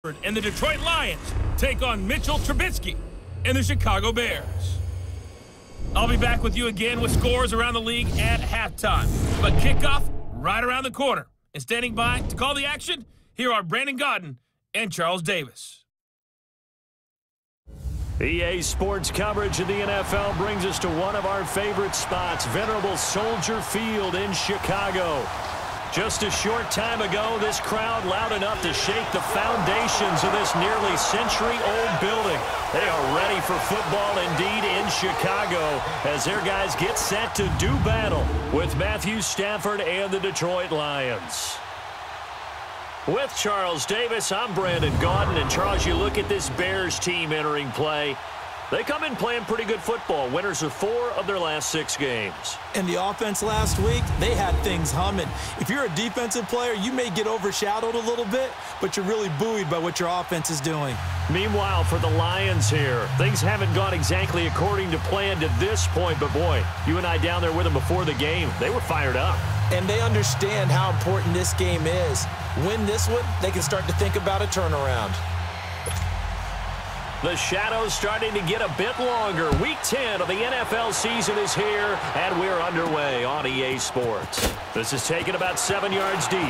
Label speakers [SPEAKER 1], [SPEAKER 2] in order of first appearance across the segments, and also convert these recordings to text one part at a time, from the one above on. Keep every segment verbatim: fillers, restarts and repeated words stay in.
[SPEAKER 1] And the Detroit Lions take on Mitchell Trubisky and the Chicago Bears. I'll be back with you again with scores around the league at halftime. But kickoff right around the corner. And standing by to call the action, here are Brandon Godden and Charles Davis.
[SPEAKER 2] E A Sports coverage of the N F L brings us to one of our favorite spots, venerable Soldier Field in Chicago. Just a short time ago, this crowd loud enough to shake the foundations of this nearly century-old building. They are ready for football indeed in Chicago as their guys get set to do battle with Matthew Stafford and the Detroit Lions. With Charles Davis, I'm Brandon Gaudin. And Charles, you look at this Bears team entering play. They come in playing pretty good football. Winners of four of their last six games.
[SPEAKER 3] And the offense last week, they had things humming. If you're a defensive player, you may get overshadowed a little bit, but you're really buoyed by what your offense is doing.
[SPEAKER 2] Meanwhile, for the Lions here, things haven't gone exactly according to plan to this point. But, boy, you and I down there with them before the game, they were fired up.
[SPEAKER 3] And they understand how important this game is. Win this one, they can start to think about a turnaround.
[SPEAKER 2] The shadows starting to get a bit longer. Week ten of the N F L season is here, and we're underway on E A Sports. This is taken about seven yards deep.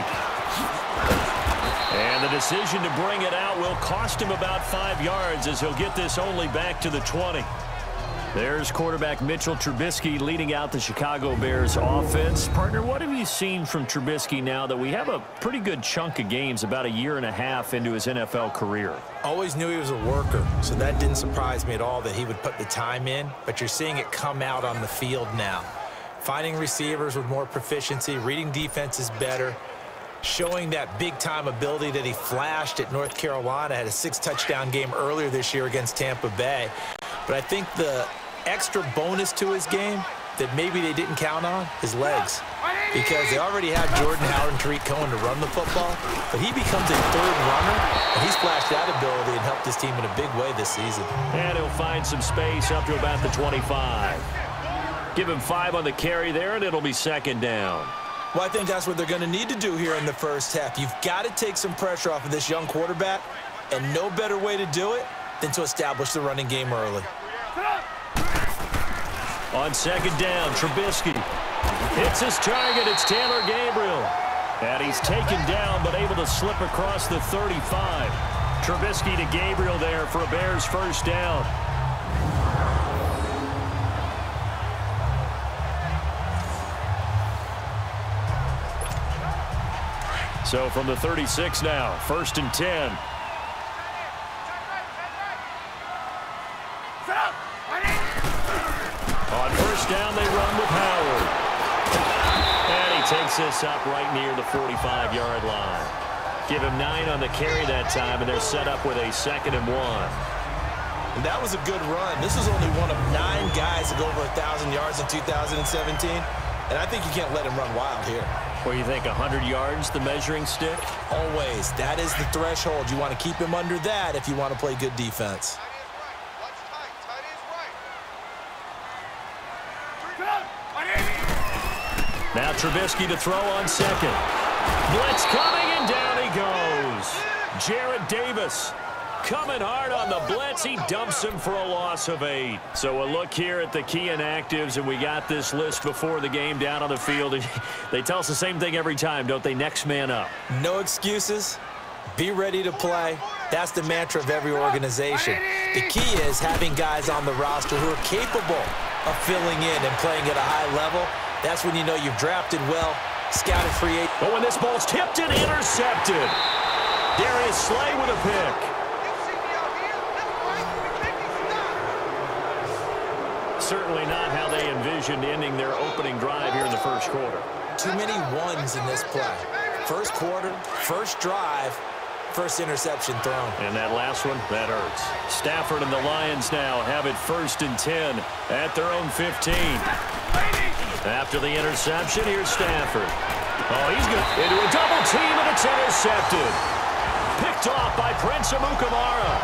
[SPEAKER 2] And the decision to bring it out will cost him about five yards as he'll get this only back to the twenty. There's quarterback Mitchell Trubisky leading out the Chicago Bears offense. Partner, what have you seen from Trubisky now that we have a pretty good chunk of games about a year and a half into his N F L career?
[SPEAKER 3] Always knew he was a worker, so that didn't surprise me at all that he would put the time in, but you're seeing it come out on the field now. Finding receivers with more proficiency, reading defenses better, showing that big-time ability that he flashed at North Carolina, had a six-touchdown game earlier this year against Tampa Bay. But I think the extra bonus to his game that maybe they didn't count on is legs, because they already have Jordan Howard and Tariq Cohen to run the football, but he becomes a third runner, and he's flashed that ability and helped his team in a big way this season.
[SPEAKER 2] And he'll find some space up to about the twenty-five. Give him five on the carry there, and it'll be second down.
[SPEAKER 3] Well, I think that's what they're going to need to do here in the first half. You've got to take some pressure off of this young quarterback, and no better way to do it than to establish the running game early.
[SPEAKER 2] On second down, Trubisky hits his target. It's Taylor Gabriel. And he's taken down but able to slip across the thirty-five. Trubisky to Gabriel there for a Bears first down. So from the thirty-six now, first and ten. On first down, they run with Howard. And he takes this up right near the forty-five yard line. Give him nine on the carry that time, and they're set up with a second and one.
[SPEAKER 3] And that was a good run. This is only one of nine guys to go over one thousand yards in two thousand seventeen. And I think you can't let him run wild here.
[SPEAKER 2] Where you think one hundred yards, the measuring stick?
[SPEAKER 3] Always. That is the threshold. You want to keep him under that if you want to play good defense.
[SPEAKER 2] Now Trubisky to throw on second. Blitz coming, and down he goes. Jarrett Davis coming hard on the blitz. He dumps him for a loss of eight. So a look here at the key inactives, and we got this list before the game down on the field. They tell us the same thing every time, don't they? Next man up.
[SPEAKER 3] No excuses. Be ready to play. That's the mantra of every organization. The key is having guys on the roster who are capable of filling in and playing at a high level. That's when you know you've drafted well, scouted free agent.
[SPEAKER 2] But when this ball's tipped and intercepted, Darius Slay with a pick. Certainly not how they envisioned ending their opening drive here in the first quarter.
[SPEAKER 3] Too many ones in this play. First quarter, first drive, first interception thrown.
[SPEAKER 2] And that last one, that hurts. Stafford and the Lions now have it first and ten at their own fifteen. After the interception, here's Stafford. Oh, he's good. Into a double team, and it's intercepted. Picked off by Prince Amukamara.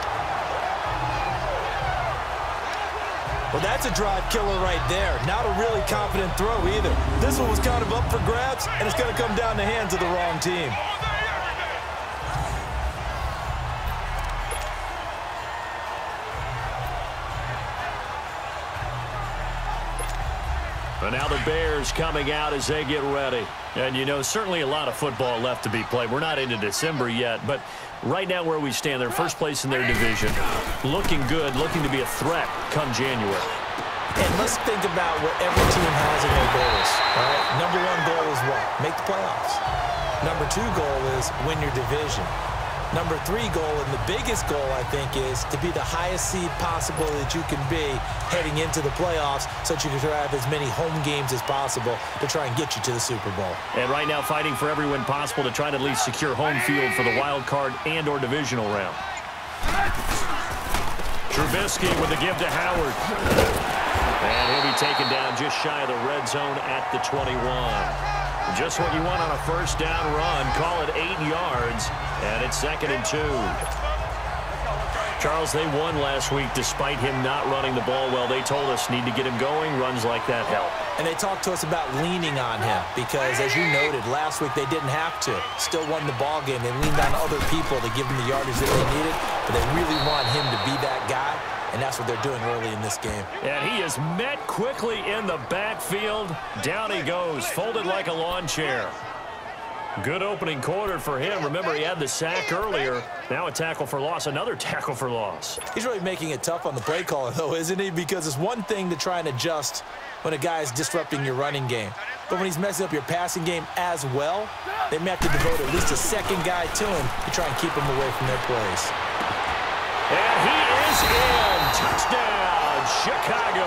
[SPEAKER 3] Well, that's a drive killer right there. Not a really confident throw either. This one was kind of up for grabs, and it's going to come down the hands of the wrong team.
[SPEAKER 2] And now the Bears coming out as they get ready. And, you know, certainly a lot of football left to be played. We're not into December yet, but right now where we stand, they're first place in their division. Looking good, looking to be a threat come January.
[SPEAKER 3] And let's think about what every team has in their goals. All right? Number one goal is what? Make the playoffs. Number two goal is win your division. Number three goal, and the biggest goal, I think, is to be the highest seed possible that you can be heading into the playoffs so that you can have as many home games as possible to try and get you to the Super Bowl.
[SPEAKER 2] And right now fighting for every win possible to try to at least secure home field for the wild card and or divisional round. Trubisky with the give to Howard. And he'll be taken down just shy of the red zone at the twenty-one. Just what you want on a first down run. Call it eight yards, and it's second and two. Charles, they won last week despite him not running the ball well. They told us need to get him going. Runs like that help.
[SPEAKER 3] And they talked to us about leaning on him because, as you noted, last week they didn't have to. Still won the ball game. They leaned on other people to give them the yardage that they needed, but they really want him to be that guy. And that's what they're doing early in this game.
[SPEAKER 2] And he is met quickly in the backfield. Down he goes, folded like a lawn chair. Good opening quarter for him. Remember, he had the sack earlier. Now a tackle for loss, another tackle for loss.
[SPEAKER 3] He's really making it tough on the play caller, though, isn't he? Because it's one thing to try and adjust when a guy is disrupting your running game. But when he's messing up your passing game as well, they may have to devote at least a second guy to him to try and keep him away from their plays.
[SPEAKER 2] And he is in. Touchdown, Chicago.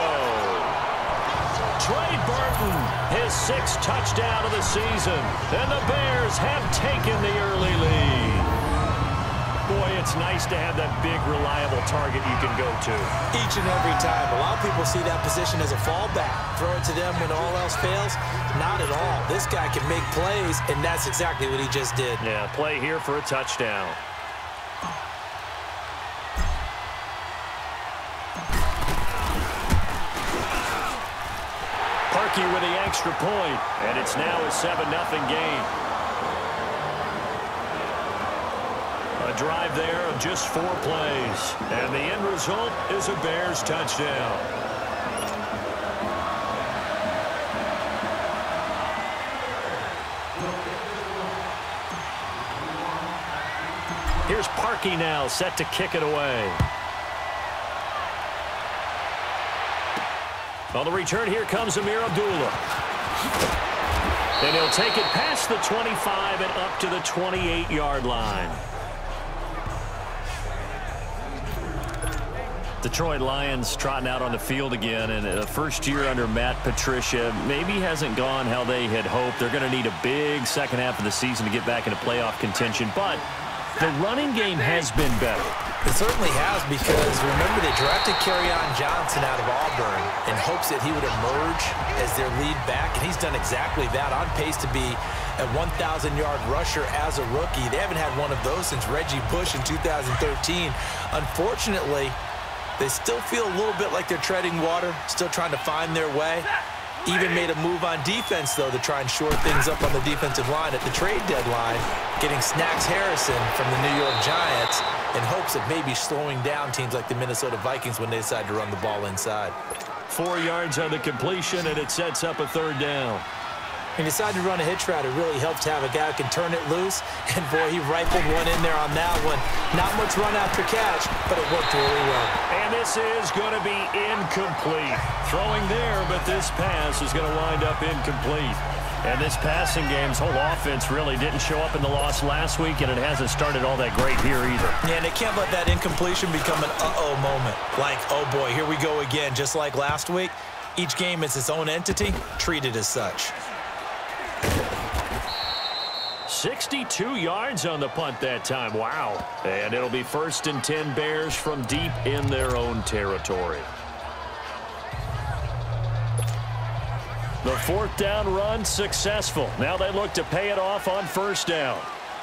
[SPEAKER 2] Trey Burton, his sixth touchdown of the season. And the Bears have taken the early lead. Boy, it's nice to have that big, reliable target you can go to.
[SPEAKER 3] Each and every time. A lot of people see that position as a fallback. Throw it to them when all else fails. Not at all. This guy can make plays, and that's exactly what he just did.
[SPEAKER 2] Yeah, play here for a touchdown. Parkey with the extra point, and it's now a seven nothing game. A drive there of just four plays, and the end result is a Bears touchdown. Here's Parkey now, set to kick it away. On the return, here comes Amir Abdullah. And he'll take it past the twenty-five and up to the twenty-eight yard line. Detroit Lions trotting out on the field again, and the first year under Matt Patricia maybe hasn't gone how they had hoped. They're going to need a big second half of the season to get back into playoff contention, but the running game has been better.
[SPEAKER 3] It certainly has, because remember they drafted Kerryon Johnson out of Auburn in hopes that he would emerge as their lead back, and he's done exactly that, on pace to be a one thousand yard rusher as a rookie. They haven't had one of those since Reggie Bush in two thousand thirteen. Unfortunately, they still feel a little bit like they're treading water, still trying to find their way. Even made a move on defense, though, to try and shore things up on the defensive line at the trade deadline, getting Snacks Harrison from the New York Giants in hopes of maybe slowing down teams like the Minnesota Vikings when they decide to run the ball inside.
[SPEAKER 2] Four yards on the completion, and it sets up a third down.
[SPEAKER 3] He decided to run a hitch route. It really helps to have a guy who can turn it loose. And, boy, he rifled one in there on that one. Not much run after catch, but it worked really well.
[SPEAKER 2] And this is going to be incomplete. Throwing there, but this pass is going to wind up incomplete. And this passing game's whole offense really didn't show up in the loss last week, and it hasn't started all that great here either.
[SPEAKER 3] Yeah, and they can't let that incompletion become an uh-oh moment. Like, oh, boy, here we go again. Just like last week, each game is its own entity, treated as such.
[SPEAKER 2] sixty-two yards on the punt that time. Wow. And it'll be first and ten Bears from deep in their own territory. The fourth down run successful. Now they look to pay it off on first down.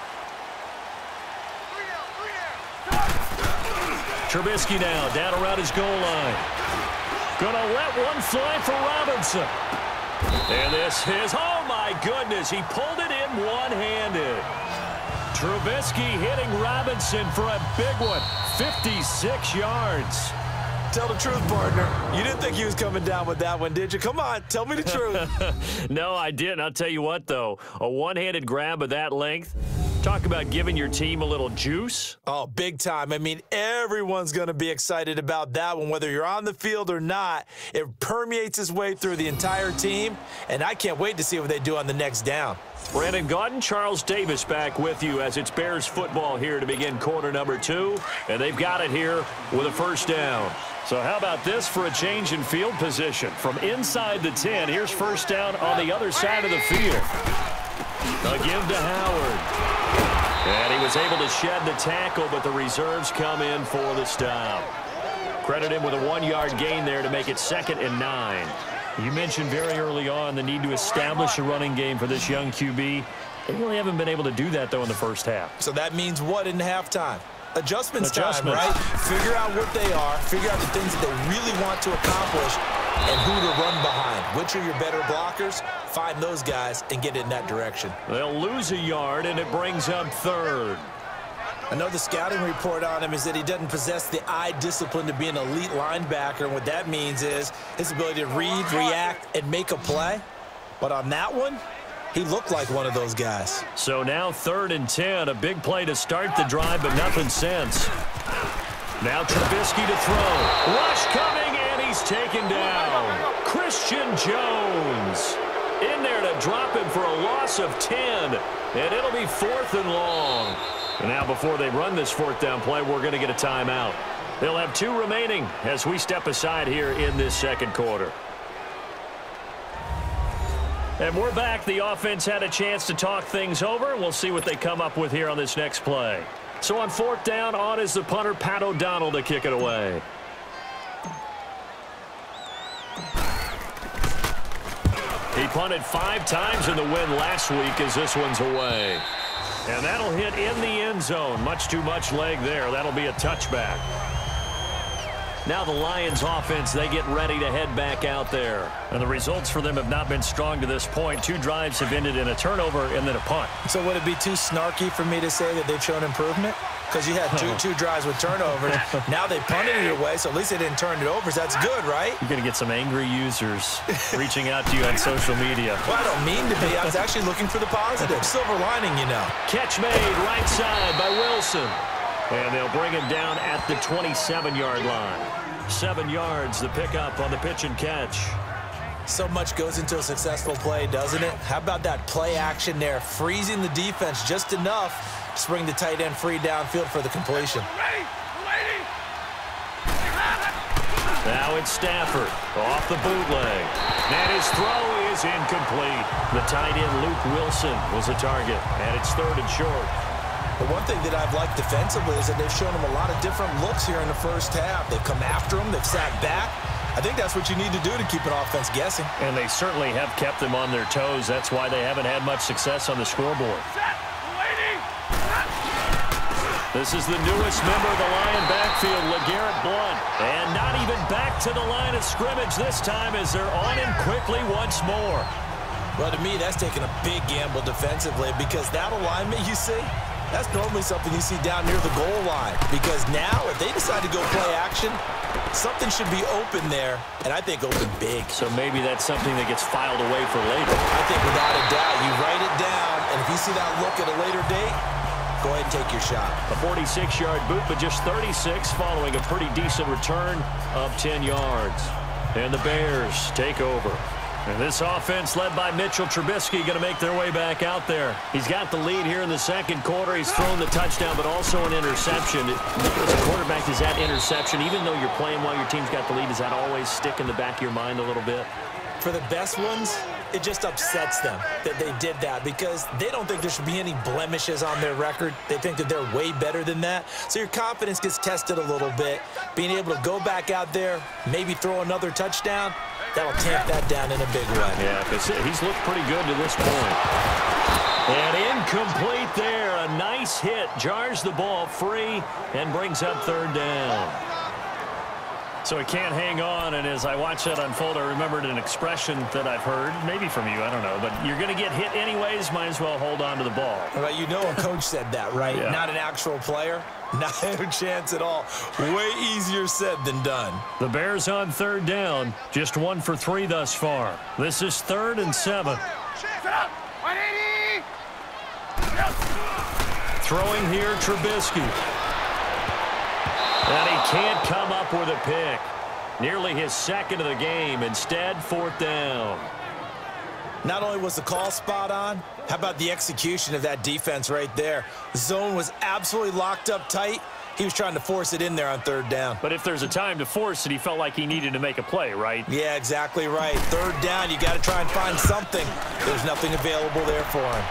[SPEAKER 2] Trubisky now down around his goal line. Gonna let one fly for Robinson. And this is, oh my goodness, he pulled it in one-handed. Trubisky hitting Robinson for a big one, fifty-six yards.
[SPEAKER 3] Tell the truth, partner. You didn't think he was coming down with that one, did you? Come on, tell me the truth.
[SPEAKER 2] No, I didn't. I'll tell you what, though. A one-handed grab of that length. Talk about giving your team a little juice.
[SPEAKER 3] Oh, big time. I mean, everyone's going to be excited about that one, whether you're on the field or not. It permeates its way through the entire team, and I can't wait to see what they do on the next down.
[SPEAKER 2] Brandon Gaudin, Charles Davis back with you as it's Bears football here to begin quarter number two, and they've got it here with a first down. So how about this for a change in field position? From inside the ten, here's first down on the other side of the field. A give to Howard. And he was able to shed the tackle, but the reserves come in for the stop. Credit him with a one-yard gain there to make it second and nine. You mentioned very early on the need to establish a running game for this young Q B. They really haven't been able to do that, though, in the first half.
[SPEAKER 3] So that means what in halftime? Adjustments,
[SPEAKER 2] Adjustments
[SPEAKER 3] time, right? Figure out what they are, figure out the things that they really want to accomplish, and who to run behind. Which are your better blockers? Find those guys and get in that direction.
[SPEAKER 2] They'll lose a yard, and it brings up third.
[SPEAKER 3] I know the scouting report on him is that he doesn't possess the eye discipline to be an elite linebacker. And what that means is his ability to read, react, and make a play. But on that one, he looked like one of those guys.
[SPEAKER 2] So now third and ten, a big play to start the drive, but nothing since. Now Trubisky to throw. Rush coming, and he's taken down. Christian Jones in there to drop him for a loss of ten, and it'll be fourth and long. And now before they run this fourth down play, we're going to get a timeout. They'll have two remaining as we step aside here in this second quarter. And we're back. The offense had a chance to talk things over. We'll see what they come up with here on this next play. So on fourth down, on is the punter, Pat O'Donnell, to kick it away. He punted five times in the win last week as this one's away. And that'll hit in the end zone. Much too much leg there. That'll be a touchback. Now the Lions offense, they get ready to head back out there. And the results for them have not been strong to this point. Two drives have ended in a turnover and then a punt.
[SPEAKER 3] So would it be too snarky for me to say that they've shown improvement? Because you had two, two drives with turnovers. Now they punted it away, so at least they didn't turn it over. So that's good, right?
[SPEAKER 2] You're going to get some angry users reaching out to you on social media.
[SPEAKER 3] Well, I don't mean to be. I was actually looking for the positive. Silver lining, you know.
[SPEAKER 2] Catch made right side by Wilson. And they'll bring him down at the twenty-seven yard line. Seven yards, the pickup on the pitch and catch.
[SPEAKER 3] So much goes into a successful play, doesn't it? How about that play action there? Freezing the defense just enough to bring the tight end free downfield for the completion.
[SPEAKER 2] Now it's Stafford off the bootleg. And his throw is incomplete. The tight end, Luke Wilson, was a target. And it's third and short.
[SPEAKER 3] The one thing that I've liked defensively is that they've shown him a lot of different looks here in the first half. They've come after him. They've sat back. I think that's what you need to do to keep an offense guessing.
[SPEAKER 2] And they certainly have kept them on their toes. That's why they haven't had much success on the scoreboard. This is the newest member of the Lion backfield, LeGarrette Blount. And not even back to the line of scrimmage this time as they're on him quickly once more.
[SPEAKER 3] Well, to me, that's taking a big gamble defensively because that alignment you see, that's normally something you see down near the goal line. Because now, if they decide to go play action, something should be open there, and I think open big.
[SPEAKER 2] So maybe that's something that gets filed away for later.
[SPEAKER 3] I think without a doubt, you write it down, and if you see that look at a later date, go ahead and take your shot.
[SPEAKER 2] A forty-six yard boot, but just thirty-six following a pretty decent return of ten yards. And the Bears take over. And this offense led by Mitchell Trubisky going to make their way back out there. He's got the lead here in the second quarter. He's thrown the touchdown, but also an interception. As a quarterback, is that interception, even though you're playing while your team's got the lead, does that always stick in the back of your mind a little bit?
[SPEAKER 3] For the best ones, it just upsets them that they did that because they don't think there should be any blemishes on their record. They think that they're way better than that. So your confidence gets tested a little bit. Being able to go back out there, maybe throw another touchdown, that'll tamp that down in a big way.
[SPEAKER 2] Yeah, because he's looked pretty good to this point. And incomplete there. A nice hit. Jars the ball free and brings up third down. So he can't hang on, and as I watch that unfold, I remembered an expression that I've heard, maybe from you, I don't know, but you're going to get hit anyways, might as well hold on to the ball.
[SPEAKER 3] Well, you know a coach said that, right?
[SPEAKER 2] Yeah.
[SPEAKER 3] Not an actual player. Not a chance at all. Way easier said than done.
[SPEAKER 2] The Bears on third down, just one for three thus far. This is third and seven. Throwing here, Trubisky. And he can't come up with a pick. Nearly his second of the game. Instead, fourth down.
[SPEAKER 3] Not only was the call spot on, how about the execution of that defense right there? The zone was absolutely locked up tight. He was trying to force it in there on third down.
[SPEAKER 2] But if there's a time to force it, he felt like he needed to make a play, right?
[SPEAKER 3] Yeah, exactly right. Third down, you got to try and find something. There's nothing available there for him.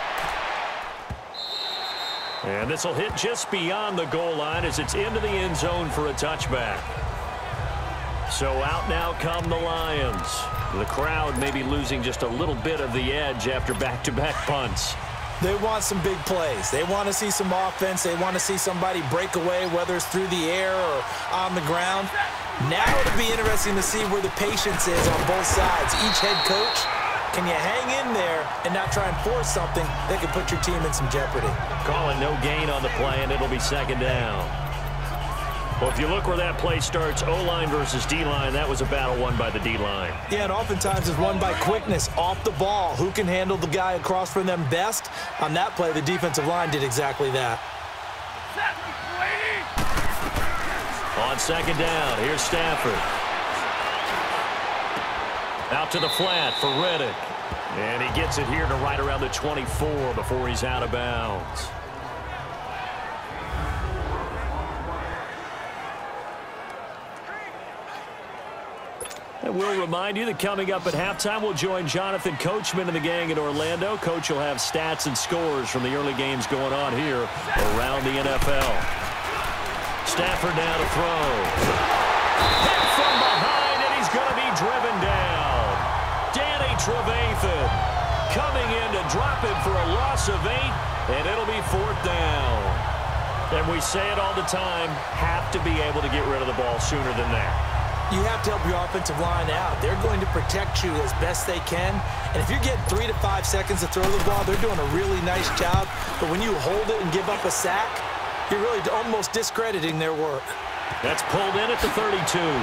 [SPEAKER 2] And this will hit just beyond the goal line as it's into the end zone for a touchback. So out now come the Lions. The crowd may be losing just a little bit of the edge after back-to-back punts.
[SPEAKER 3] They want some big plays. They want to see some offense. They want to see somebody break away, whether it's through the air or on the ground. Now it'll be interesting to see where the patience is on both sides. Each head coach, can you hang in there and not try and force something that could put your team in some jeopardy?
[SPEAKER 2] Calling no gain on the play, and it'll be second down. Well, if you look where that play starts, O-line versus D-line, that was a battle won by the D-line.
[SPEAKER 3] Yeah, and oftentimes it's won by quickness off the ball. Who can handle the guy across from them best? On that play, the defensive line did exactly that.
[SPEAKER 2] On second down, here's Stafford. Out to the flat for Reddick. And he gets it here to right around the twenty-four before he's out of bounds. And we'll remind you that coming up at halftime, we'll join Jonathan Coachman and the gang in Orlando. Coach will have stats and scores from the early games going on here around the N F L. Stafford now to throw. Hit from behind, and he's going to be driven down. Danny Trevathan coming in to drop him for a loss of eight, and it'll be fourth down. And we say it all the time, have to be able to get rid of the ball sooner than that.
[SPEAKER 3] You have to help your offensive line out. They're going to protect you as best they can. And if you're getting three to five seconds to throw the ball, they're doing a really nice job. But when you hold it and give up a sack, you're really almost discrediting their work.
[SPEAKER 2] That's pulled in at the thirty-two.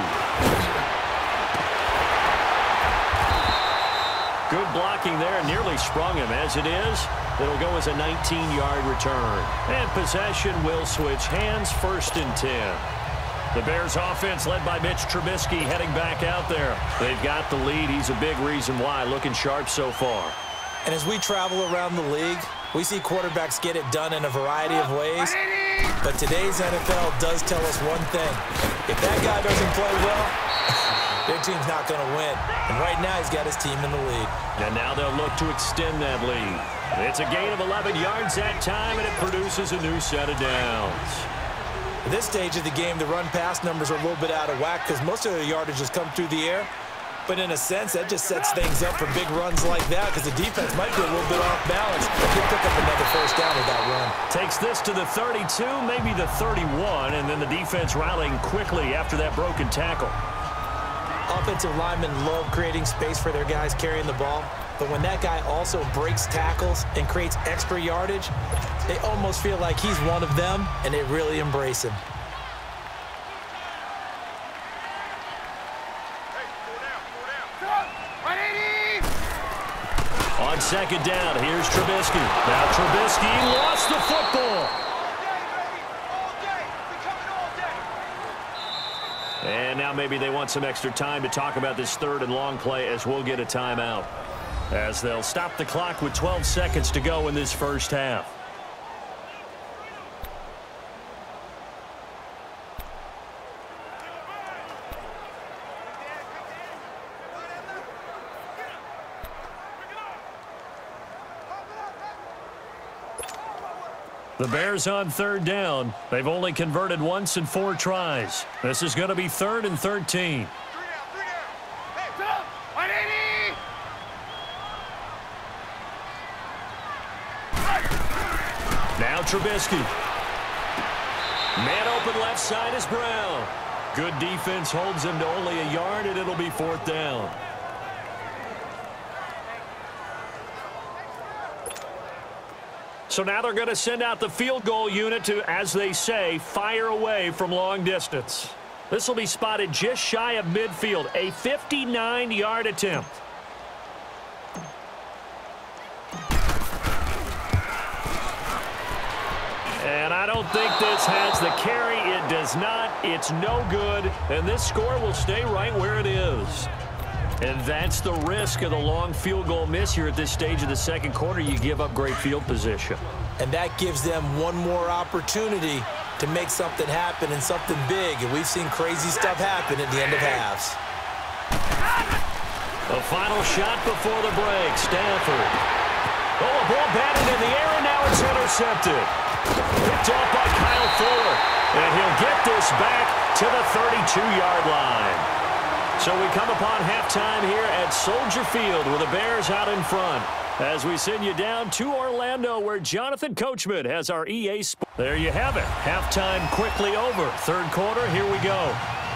[SPEAKER 2] Good blocking there. Nearly sprung him. As it is, it'll go as a nineteen-yard return. And possession will switch hands, first and ten. The Bears offense led by Mitch Trubisky heading back out there. They've got the lead. He's a big reason why. Looking sharp so far.
[SPEAKER 3] And as we travel around the league, we see quarterbacks get it done in a variety of ways. But today's N F L does tell us one thing. If that guy doesn't play well, their team's not going to win. And right now he's got his team in the lead.
[SPEAKER 2] And now they'll look to extend that lead. It's a gain of eleven yards that time, and it produces a new set of downs.
[SPEAKER 3] At this stage of the game, the run-pass numbers are a little bit out of whack because most of the yardage has come through the air. But in a sense, that just sets things up for big runs like that because the defense might be a little bit off balance. He'll pick up another first down with that run.
[SPEAKER 2] Takes this to the thirty-two, maybe the thirty-one, and then the defense rallying quickly after that broken tackle.
[SPEAKER 3] Offensive linemen love creating space for their guys carrying the ball. But when that guy also breaks tackles and creates extra yardage, they almost feel like he's one of them, and they really embrace him.
[SPEAKER 2] On second down, here's Trubisky. Now Trubisky lost the football. And now maybe they want some extra time to talk about this third and long play as we'll get a timeout. As they'll stop the clock with twelve seconds to go in this first half. The Bears on third down. They've only converted once in four tries. This is going to be third and thirteen. Now Trubisky. Man open left side is Brown. Good defense holds him to only a yard, and it'll be fourth down. So now they're going to send out the field goal unit to, as they say, fire away from long distance. This will be spotted just shy of midfield, a fifty-nine yard attempt. And I don't think this has the carry. It does not. It's no good. And this score will stay right where it is. And that's the risk of the long field goal miss here at this stage of the second quarter. You give up great field position.
[SPEAKER 3] And that gives them one more opportunity to make something happen and something big. And we've seen crazy stuff happen at the end of halves.
[SPEAKER 2] The final shot before the break. Stafford. Oh, a ball batted in the air, and now it's intercepted. Picked off by Kyle Fuller. And he'll get this back to the thirty-two yard line. So we come upon halftime here at Soldier Field with the Bears out in front. As we send you down to Orlando, where Jonathan Coachman has our E A Sports. There you have it. Halftime quickly over. Third quarter, here we go.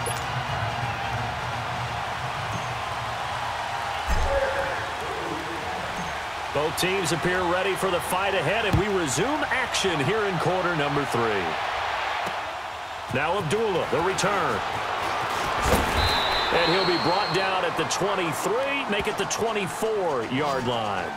[SPEAKER 2] Both teams appear ready for the fight ahead, and we resume action here in quarter number three. Now Abdullah, the return. And he'll be brought down at the twenty-three, make it the twenty-four yard line.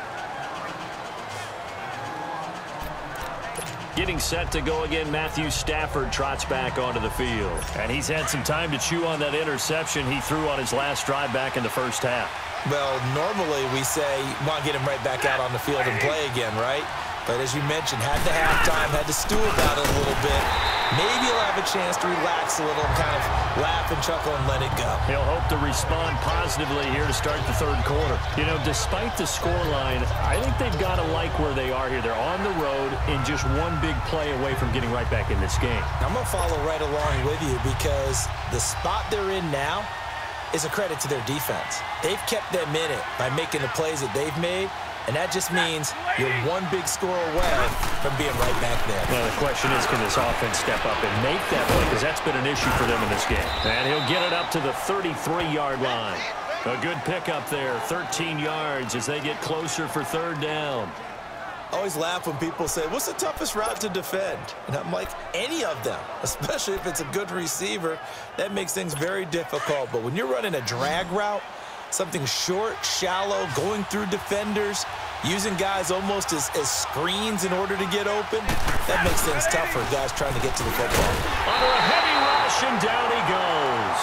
[SPEAKER 2] Getting set to go again, Matthew Stafford trots back onto the field. And he's had some time to chew on that interception he threw on his last drive back in the first half.
[SPEAKER 3] Well, normally we say, want to get him right back out on the field and play again, right? But as you mentioned, had the halftime, had to stew about it a little bit. Maybe he'll have a chance to relax a little and kind of laugh and chuckle and let it go.
[SPEAKER 2] He'll hope to respond positively here to start the third quarter. You know, despite the scoreline, I think they've got to like where they are here. They're on the road and just one big play away from getting right back in this game.
[SPEAKER 3] I'm going to follow right along with you because the spot they're in now is a credit to their defense. They've kept them in it by making the plays that they've made. And that just means you're one big score away from being right back there.
[SPEAKER 2] Well, the question is, can this offense step up and make that play? Because that's been an issue for them in this game. And he'll get it up to the thirty-three yard line. A good pickup there, thirteen yards as they get closer for third down.
[SPEAKER 3] I always laugh when people say, what's the toughest route to defend? And I'm like, any of them, especially if it's a good receiver. That makes things very difficult. But when you're running a drag route, something short, shallow, going through defenders, using guys almost as, as screens in order to get open, that makes things tough for guys trying to get to the football.
[SPEAKER 2] Under a heavy rush, and down he goes.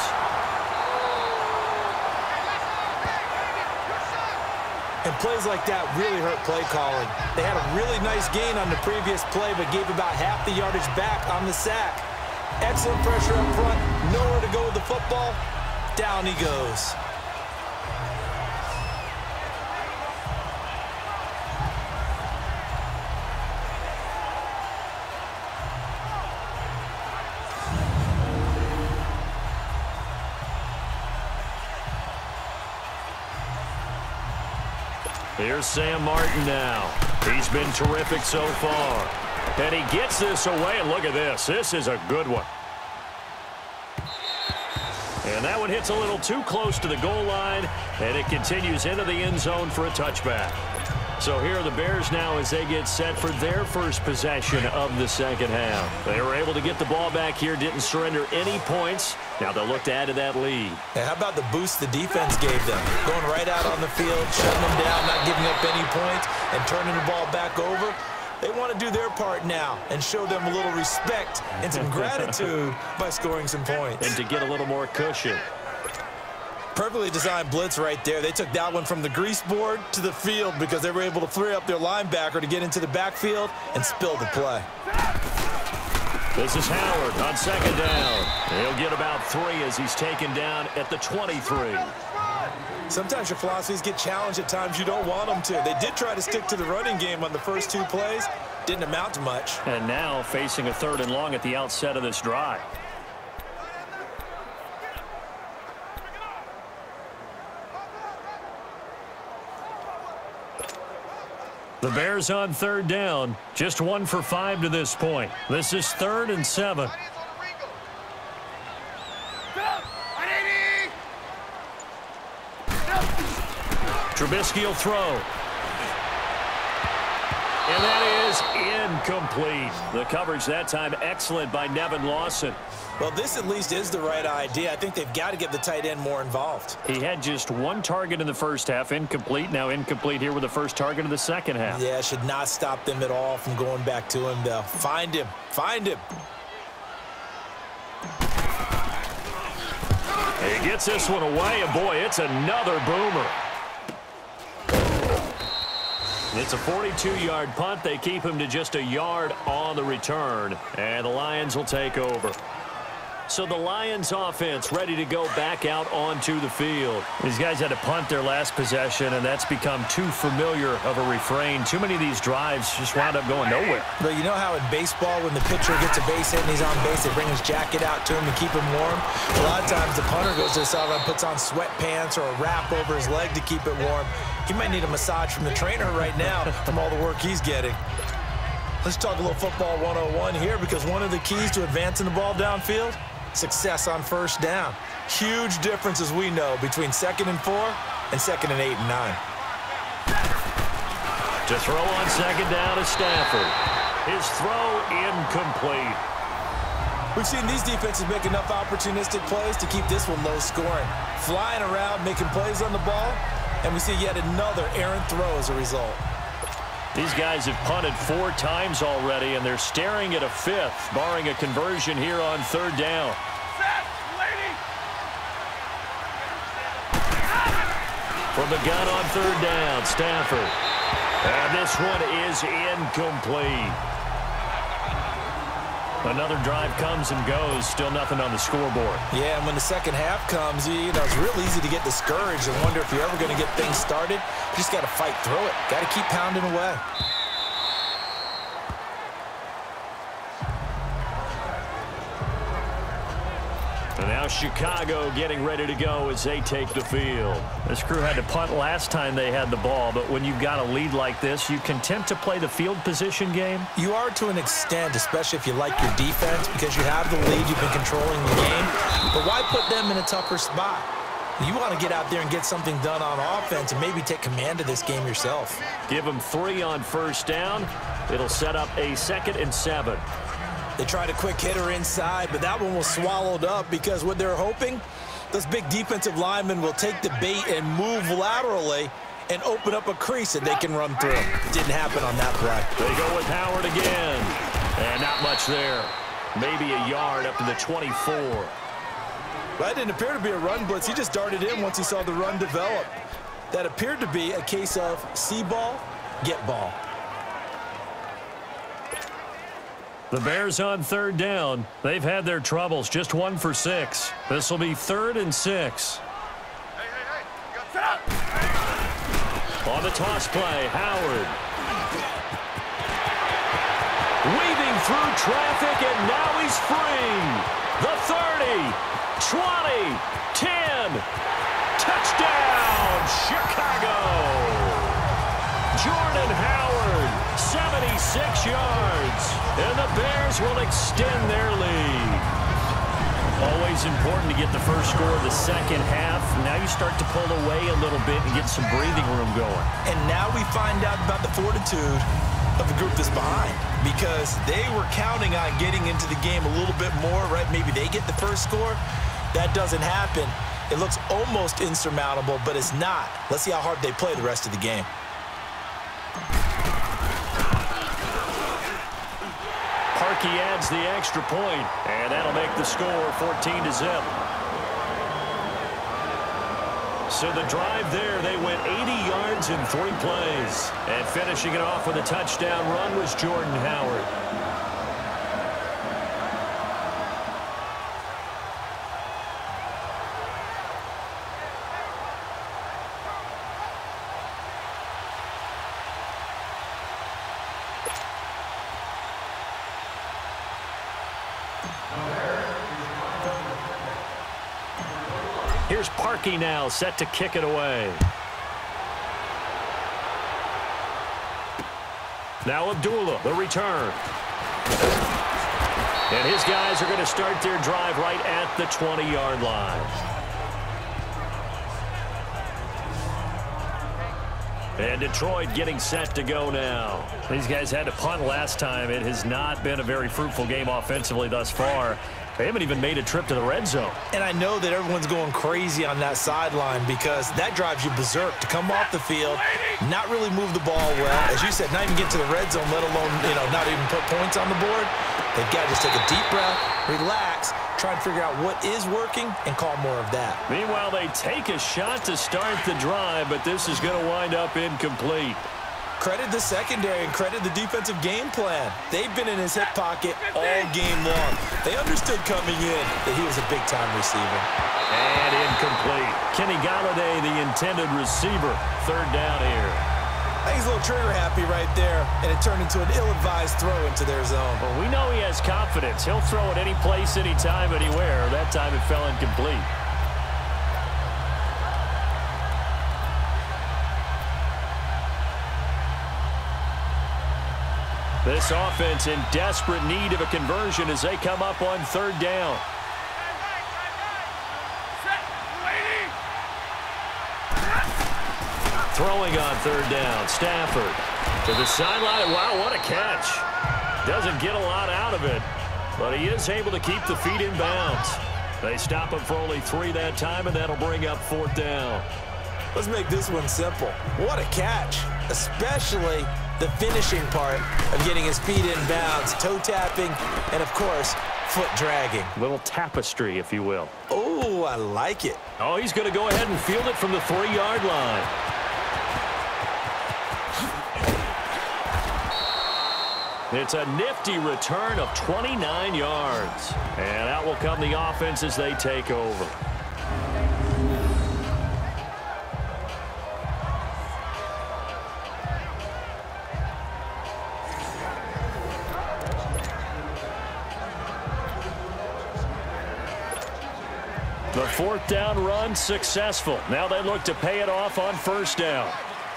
[SPEAKER 3] And plays like that really hurt play calling. They had a really nice gain on the previous play, but gave about half the yardage back on the sack. Excellent pressure up front, nowhere to go with the football. Down he goes.
[SPEAKER 2] Here's Sam Martin now. He's been terrific so far. And he gets this away, and look at this. This is a good one. And that one hits a little too close to the goal line, and it continues into the end zone for a touchback. So here are the Bears now as they get set for their first possession of the second half. They were able to get the ball back here, didn't surrender any points. Now they'll look to add to that lead.
[SPEAKER 3] And how about the boost the defense gave them? Going right out on the field, shutting them down, not giving up any points, and turning the ball back over. They want to do their part now and show them a little respect and some gratitude by scoring some points.
[SPEAKER 2] And to get a little more cushion.
[SPEAKER 3] Perfectly designed blitz right there. They took that one from the grease board to the field because they were able to free up their linebacker to get into the backfield and spill the play.
[SPEAKER 2] This is Howard on second down. He'll get about three as he's taken down at the twenty-three.
[SPEAKER 3] Sometimes your philosophies get challenged at times you don't want them to. They did try to stick to the running game on the first two plays. Didn't amount to much.
[SPEAKER 2] And now facing a third and long at the outset of this drive. The Bears on third down, just one for five to this point. This is third and seven. Trubisky will throw. And that is incomplete. The coverage that time excellent by Nevin Lawson.
[SPEAKER 3] Well, this at least is the right idea. I think they've got to get the tight end more involved.
[SPEAKER 2] He had just one target in the first half, incomplete. Now incomplete here with the first target of the second half.
[SPEAKER 3] Yeah, should not stop them at all from going back to him, though. Find him. Find him.
[SPEAKER 2] He gets this one away, and boy, it's another boomer. It's a forty-two yard punt. They keep him to just a yard on the return, and the Lions will take over. So the Lions offense ready to go back out onto the field. These guys had to punt their last possession, and that's become too familiar of a refrain. Too many of these drives just wound up going nowhere.
[SPEAKER 3] But you know how in baseball, when the pitcher gets a base hit and he's on base, they bring his jacket out to him to keep him warm? A lot of times the punter goes to the sideline, puts on sweatpants or a wrap over his leg to keep it warm. He might need a massage from the trainer right now from all the work he's getting. Let's talk a little football one oh one here, because one of the keys to advancing the ball downfield, success on first down. Huge difference, as we know, between second and four and second and eight and nine.
[SPEAKER 2] To throw on second down is Stafford. His throw incomplete.
[SPEAKER 3] We've seen these defenses make enough opportunistic plays to keep this one low scoring. Flying around, making plays on the ball, and we see yet another errant throw as a result.
[SPEAKER 2] These guys have punted four times already, and they're staring at a fifth, barring a conversion here on third down. From the gun on third down, Stafford. And this one is incomplete. Another drive comes and goes, still nothing on the scoreboard.
[SPEAKER 3] Yeah, and when the second half comes, you know, it's real easy to get discouraged and wonder if you're ever going to get things started. You just got to fight through it. Got to keep pounding away.
[SPEAKER 2] And now Chicago getting ready to go as they take the field. This crew had to punt last time they had the ball, but when you've got a lead like this, you content to play the field position game?
[SPEAKER 3] You are to an extent, especially if you like your defense, because you have the lead, you've been controlling the game. But why put them in a tougher spot? You want to get out there and get something done on offense and maybe take command of this game yourself.
[SPEAKER 2] Give them three on first down. It'll set up a second and seven.
[SPEAKER 3] They tried a quick hitter inside, but that one was swallowed up because what they're hoping, those big defensive linemen will take the bait and move laterally and open up a crease that they can run through. Didn't happen on that play.
[SPEAKER 2] They go with Howard again. And not much there. Maybe a yard up to the twenty-four.
[SPEAKER 3] That didn't appear to be a run blitz. He just darted in once he saw the run develop. That appeared to be a case of see ball, get ball.
[SPEAKER 2] The Bears on third down. They've had their troubles. Just one for six. This will be third and six.
[SPEAKER 4] Hey, hey, hey. You got set up.
[SPEAKER 2] On the toss play, Howard. Weaving through traffic, and now he's free. The thirty, twenty, ten. Touchdown, Chicago. Jordan Howard, seventy-six yards. And the Bears will extend their lead. Always important to get the first score of the second half. Now you start to pull away a little bit and get some breathing room going.
[SPEAKER 3] And now we find out about the fortitude of the group that's behind, because they were counting on getting into the game a little bit more, right? Maybe they get the first score. That doesn't happen. It looks almost insurmountable, but it's not. Let's see how hard they play the rest of the game.
[SPEAKER 2] Parkey adds the extra point, and that'll make the score fourteen to zip. So the drive there, they went eighty yards in three plays. And finishing it off with a touchdown run was Jordan Howard. Here's Parkey now, set to kick it away. Now Abdullah, the return. And his guys are going to start their drive right at the twenty-yard line. And Detroit getting set to go now. These guys had to punt last time. It has not been a very fruitful game offensively thus far. They haven't even made a trip to the red zone.
[SPEAKER 3] And I know that everyone's going crazy on that sideline because that drives you berserk to come off the field, not really move the ball well. As you said, not even get to the red zone, let alone, you know, not even put points on the board. They've got to just take a deep breath, relax, try and figure out what is working and call more of that.
[SPEAKER 2] Meanwhile, they take a shot to start the drive, but this is going to wind up incomplete.
[SPEAKER 3] Credit the secondary and credit the defensive game plan. They've been in his hip pocket all game long. They understood coming in that he was a big-time receiver.
[SPEAKER 2] And incomplete. Kenny Galladay, the intended receiver. Third down here.
[SPEAKER 3] I think he's a little trigger-happy right there, and it turned into an ill-advised throw into their zone.
[SPEAKER 2] Well, we know he has confidence. He'll throw it any place, anytime, anywhere. That time it fell incomplete. This offense in desperate need of a conversion as they come up on third down. Throwing on third down, Stafford to the sideline. Wow, what a catch. Doesn't get a lot out of it, but he is able to keep the feet in bounds. They stop him for only three that time, and that'll bring up fourth down.
[SPEAKER 3] Let's make this one simple. What a catch, especially the finishing part of getting his feet in bounds, toe tapping, and of course, foot dragging.
[SPEAKER 2] A little tapestry, if you will.
[SPEAKER 3] Oh, I like it.
[SPEAKER 2] Oh, he's going to go ahead and field it from the three-yard line. It's a nifty return of twenty-nine yards. And out will come the offense as they take over. The fourth down run successful. Now they look to pay it off on first down.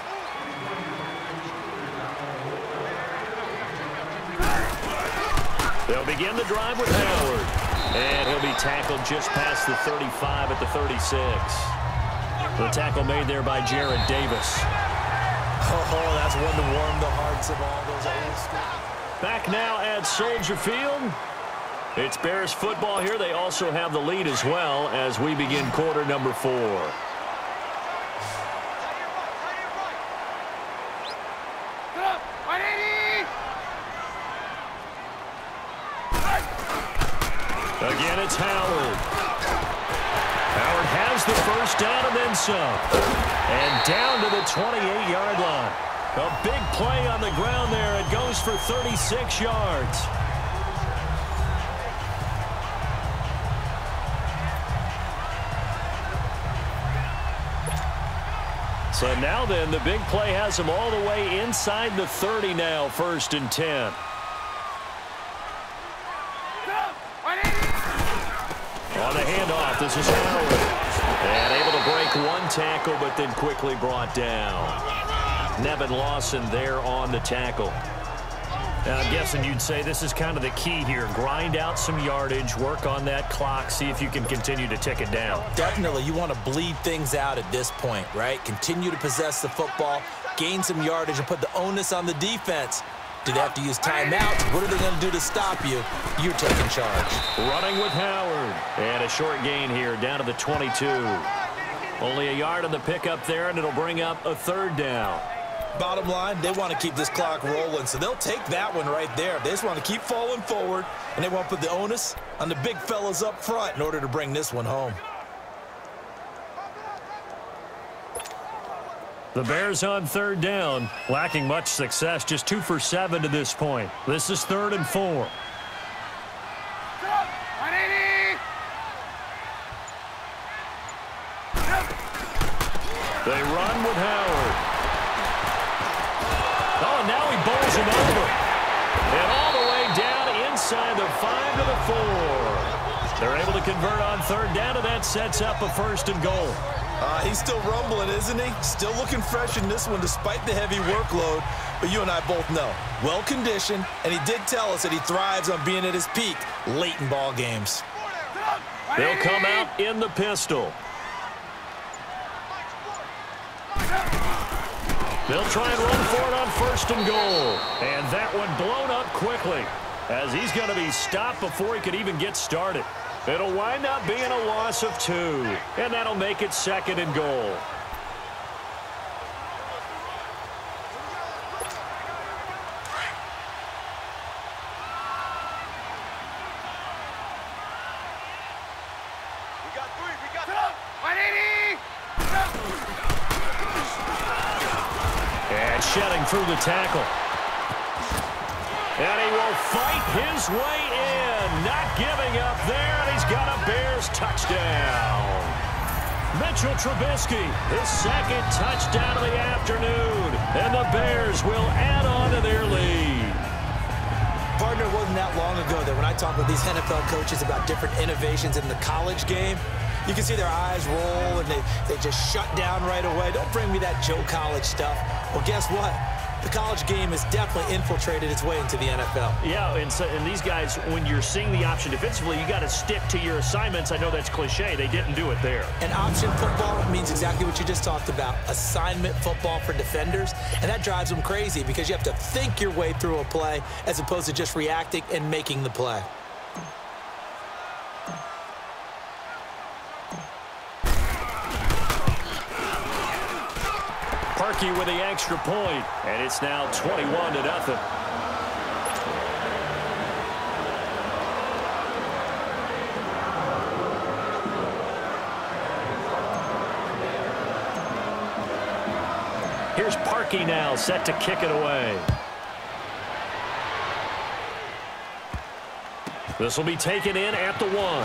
[SPEAKER 2] They'll begin the drive with Howard. And he'll be tackled just past the thirty-five at the thirty-six. The tackle made there by Jared Davis.
[SPEAKER 3] Oh, that's one to warm the hearts of all those old school.
[SPEAKER 2] Back now at Soldier Field. It's Bears football here. They also have the lead as well as we begin quarter number four. Again, it's Howard. Howard has the first down and then some. And down to the twenty-eight-yard line. A big play on the ground there. It goes for thirty-six yards. So now then, the big play has him all the way inside the thirty now, first and ten. On the handoff, this is Howard. And able to break one tackle, but then quickly brought down. Nevin Lawson there on the tackle. And I'm guessing you'd say this is kind of the key here. Grind out some yardage, work on that clock, see if you can continue to tick it down.
[SPEAKER 3] Definitely, you want to bleed things out at this point, right? Continue to possess the football, gain some yardage, and put the onus on the defense. Do they have to use timeouts? What are they going to do to stop you? You're taking charge.
[SPEAKER 2] Running with Howard. And a short gain here down to the twenty-two. Only a yard on the pickup there, and it'll bring up a third down.
[SPEAKER 3] Bottom line, they want to keep this clock rolling, so they'll take that one right there. They just want to keep falling forward, and they want to put the onus on the big fellas up front in order to bring this one home.
[SPEAKER 2] The Bears on third down, lacking much success, just two for seven to this point. This is third and four. They run with Howard. Oh, now he bowls him over. And all the way down inside the five to the four. They're able to convert on third down, and that sets up a first and goal.
[SPEAKER 3] Uh, he's still rumbling, isn't he? Still looking fresh in this one despite the heavy workload. But you and I both know, well-conditioned, and he did tell us that he thrives on being at his peak late in ball games.
[SPEAKER 2] They'll come out in the pistol. They'll try and run for it on first and goal. And that one blown up quickly as he's going to be stopped before he could even get started. It'll wind up being a loss of two, and that'll make it second and goal.
[SPEAKER 4] We got three, we got one eighty!
[SPEAKER 2] And shedding through the tackle. And he will fight his way in, not giving up there, and he's got a Bears touchdown. Mitchell Trubisky, his second touchdown of the afternoon, and the Bears will add on to their lead.
[SPEAKER 3] Partner, it wasn't that long ago that when I talk with these N F L coaches about different innovations in the college game, you can see their eyes roll and they, they just shut down right away. Don't bring me that Joe College stuff. Well, guess what? The college game has definitely infiltrated its way into the N F L.
[SPEAKER 2] Yeah, and, so, and these guys, when you're seeing the option defensively, you got to stick to your assignments. I know that's cliche. They didn't do it there.
[SPEAKER 3] And option football means exactly what you just talked about, assignment football for defenders. And that drives them crazy because you have to think your way through a play as opposed to just reacting and making the play.
[SPEAKER 2] Parkey with the extra point, and it's now twenty-one to nothing. Here's Parkey now, set to kick it away. This will be taken in at the one.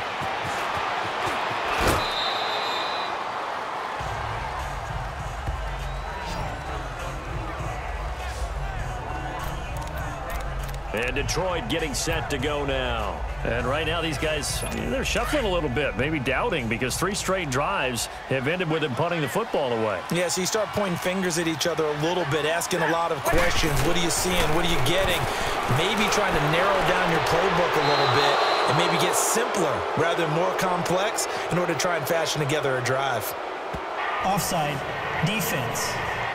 [SPEAKER 2] And Detroit getting set to go now. And right now these guys, they're shuffling a little bit, maybe doubting, because three straight drives have ended with them punting the football away.
[SPEAKER 3] Yeah, so you start pointing fingers at each other a little bit, asking a lot of questions. What are you seeing? What are you getting? Maybe trying to narrow down your playbook a little bit and maybe get simpler rather than more complex in order to try and fashion together a drive.
[SPEAKER 5] Offside, defense.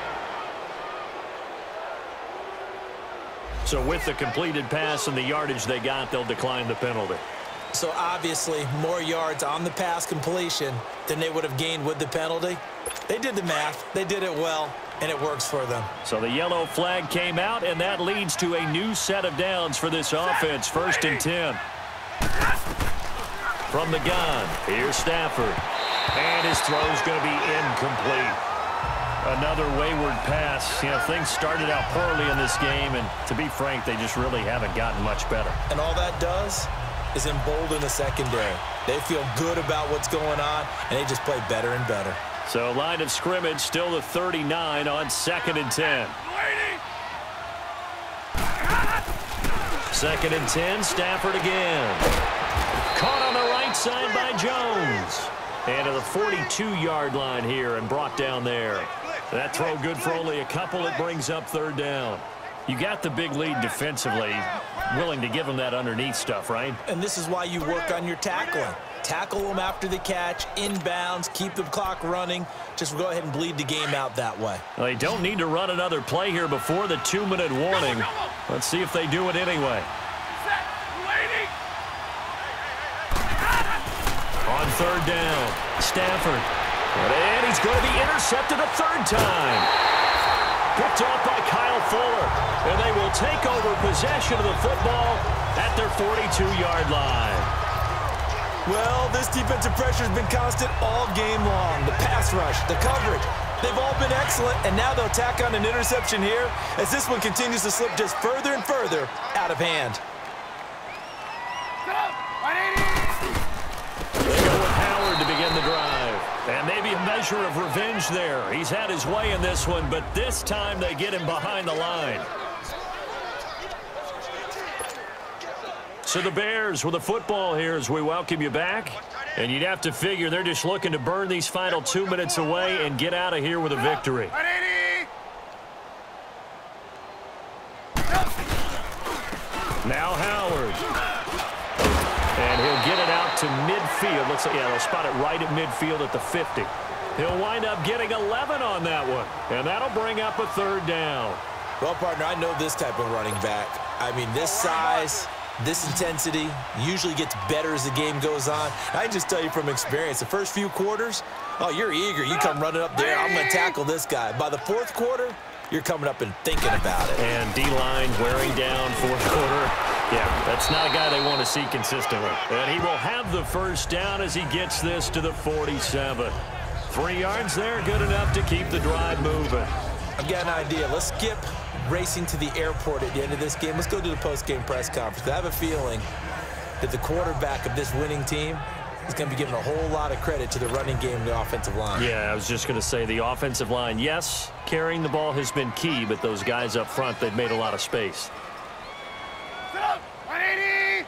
[SPEAKER 2] So with the completed pass and the yardage they got, they'll decline the penalty.
[SPEAKER 3] So obviously more yards on the pass completion than they would have gained with the penalty. They did the math. They did it well, and it works for them.
[SPEAKER 2] So the yellow flag came out, and that leads to a new set of downs for this offense. First and ten. From the gun, here's Stafford. And his throw's going to be incomplete. Another wayward pass. You know, things started out poorly in this game, and to be frank, they just really haven't gotten much better.
[SPEAKER 3] And all that does is embolden the secondary. They feel good about what's going on, and they just play better and better.
[SPEAKER 2] So line of scrimmage still the thirty-nine on second and ten. Second and ten, Stafford again. Caught on the right side by Jones. And to the forty-two yard line here and brought down there. That throw good for only a couple. It brings up third down. You got the big lead defensively. Willing to give them that underneath stuff, right?
[SPEAKER 3] And this is why you work on your tackling. Tackle them after the catch, inbounds, keep the clock running. Just go ahead and bleed the game out that way.
[SPEAKER 2] Well, they don't need to run another play here before the two minute warning. Let's see if they do it anyway. On third down, Stafford. And he's going to be intercepted a third time. Picked off by Kyle Fuller. And they will take over possession of the football at their forty-two yard line.
[SPEAKER 3] Well, this defensive pressure has been constant all game long. The pass rush, the coverage, they've all been excellent. And now they'll tack on an interception here as this one continues to slip just further and further out of hand.
[SPEAKER 2] To begin the drive. And maybe a measure of revenge there. He's had his way in this one, but this time they get him behind the line. So the Bears with the football here as we welcome you back. And you'd have to figure they're just looking to burn these final two minutes away and get out of here with a victory. Now Howard. And he'll get it out to midfield. Let's yeah, they'll spot it right at midfield at the fifty. He'll wind up getting eleven on that one. And that'll bring up a third down.
[SPEAKER 3] Well, partner, I know this type of running back. I mean, this size, this intensity usually gets better as the game goes on. I can just tell you from experience, the first few quarters, oh, you're eager. You come running up there, I'm going to tackle this guy. By the fourth quarter, you're coming up and thinking about it.
[SPEAKER 2] And D-line wearing down fourth quarter. Yeah, that's not a guy they want to see consistently. And he will have the first down as he gets this to the forty-seven. Three yards there, good enough to keep the drive moving.
[SPEAKER 3] I've got an idea. Let's skip racing to the airport at the end of this game. Let's go to the post-game press conference. I have a feeling that the quarterback of this winning team is going to be giving a whole lot of credit to the running game and the offensive line.
[SPEAKER 2] Yeah, I was just going to say the offensive line, yes, carrying the ball has been key, but those guys up front, they've made a lot of space.
[SPEAKER 4] one eighty!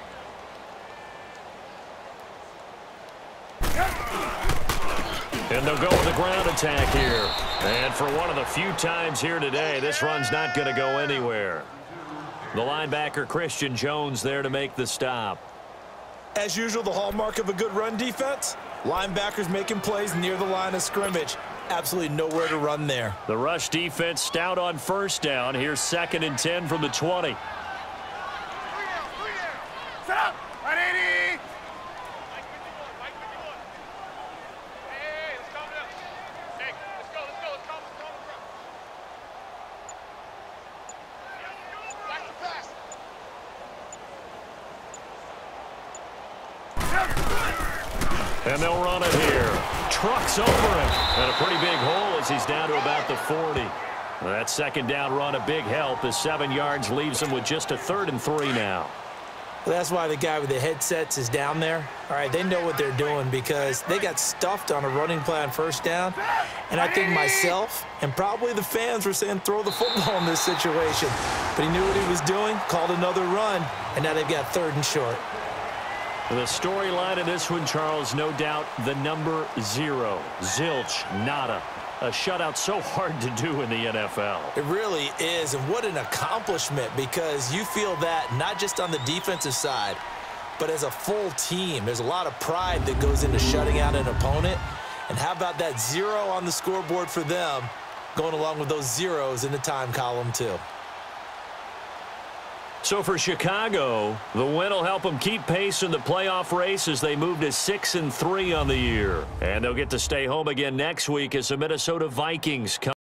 [SPEAKER 2] And they'll go with the ground attack here. And for one of the few times here today, this run's not going to go anywhere. The linebacker, Christian Jones, there to make the stop.
[SPEAKER 3] As usual, the hallmark of a good run defense, linebackers making plays near the line of scrimmage. Absolutely nowhere to run there.
[SPEAKER 2] The rush defense stout on first down. Here's second and ten from the twenty.
[SPEAKER 4] Set up! one eighty!
[SPEAKER 2] And they'll run it here. Trucks over him. And a pretty big hole as he's down to about the forty. That second down run a big help as seven yards leaves him with just a third and three now.
[SPEAKER 3] Well, that's why the guy with the headsets is down there. All right, they know what they're doing because they got stuffed on a running play on first down. And I think myself and probably the fans were saying throw the football in this situation. But he knew what he was doing, called another run, and now they've got third and short.
[SPEAKER 2] The storyline in this one, Charles, no doubt the number zero. Zilch, nada. A shutout so hard to do in the N F L.
[SPEAKER 3] It really is, and what an accomplishment, because you feel that not just on the defensive side, but as a full team. There's a lot of pride that goes into shutting out an opponent. And how about that zero on the scoreboard for them, going along with those zeros in the time column too.
[SPEAKER 2] So for Chicago, the win will help them keep pace in the playoff race as they move to six and three on the year. And they'll get to stay home again next week as the Minnesota Vikings come.